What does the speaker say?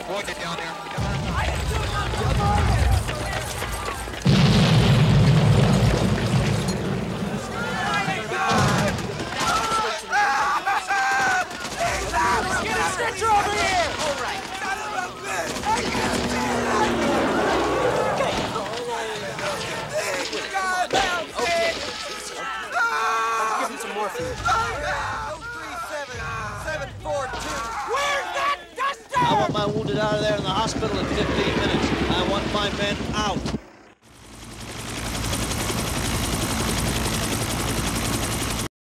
wounded down there. Come on. Get a stretcher over here! All right. Okay. Let's give him some morphine. 037-742. Where's that duster? I want my wounded out of there in the hospital in 15 minutes. I want my men out.